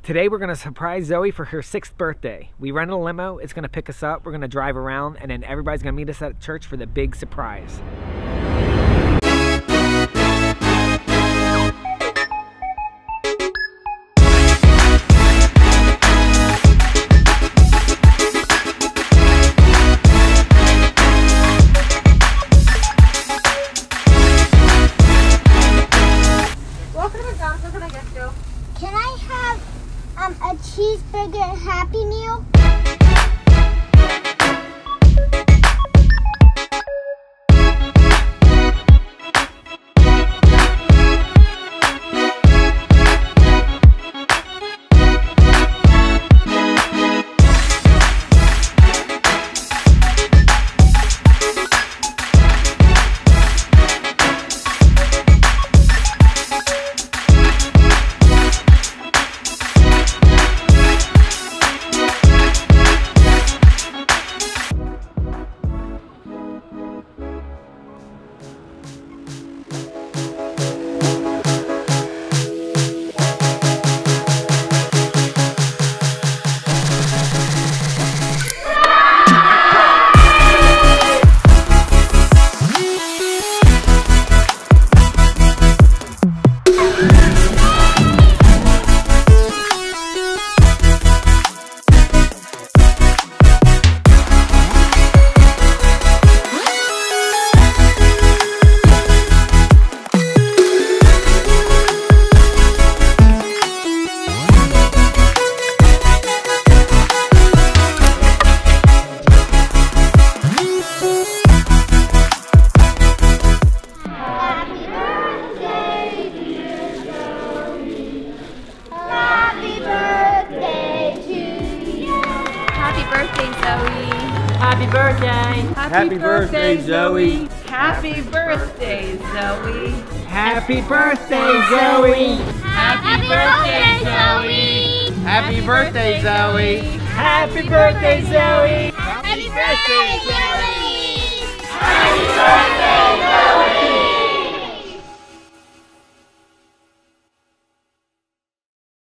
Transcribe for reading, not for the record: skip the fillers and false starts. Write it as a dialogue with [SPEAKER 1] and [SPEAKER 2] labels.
[SPEAKER 1] Today we're gonna surprise Zoe for her 6th birthday. We rented a limo, it's gonna pick us up, we're gonna drive around, and then everybody's gonna meet us at church for the big surprise.
[SPEAKER 2] Welcome to McDonald's, what can I get you?
[SPEAKER 3] Can I have a cheeseburger Happy Meal?
[SPEAKER 2] Happy birthday!
[SPEAKER 1] Happy birthday, Zoe!
[SPEAKER 2] Happy birthday, Zoe!
[SPEAKER 1] Happy birthday, Zoe!
[SPEAKER 3] Happy birthday, Zoe!
[SPEAKER 1] Happy birthday, Zoe!
[SPEAKER 3] Happy birthday, Zoe! Happy birthday, Zoe!